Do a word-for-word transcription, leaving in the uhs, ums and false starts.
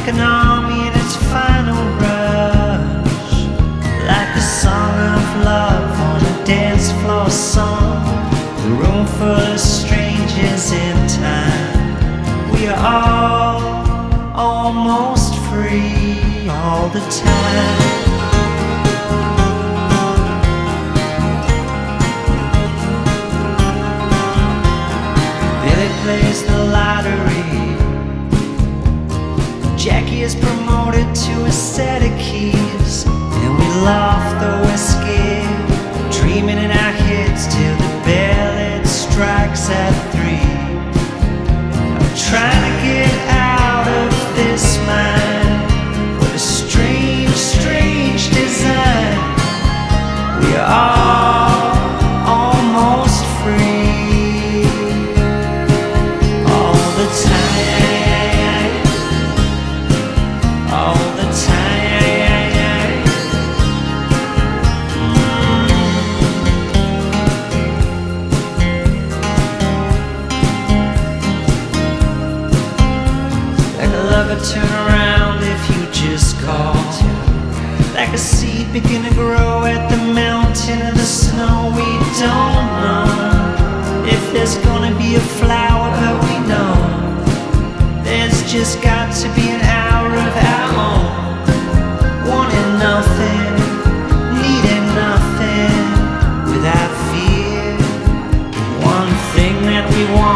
like an army in its final rush, like a song of love on a dance floor song, the room full of strangers in time. We are all almost free all the time. Billy plays the lottery, Jacki is promoted to a set of keys, and we laugh the whiskey, dreaming in our heads till the bell it strikes at three. I'm trying to get out of this mind, what a strange, strange design. We are all almost free all the time, all the time. Like a lover turn around if you just called, like a seed begin to grow at the mountain of the snow. We don't know if there's gonna be a flower, but we know there's just got to be an hour of our own. Wanting nothing, needing nothing, without fear. One thing that we want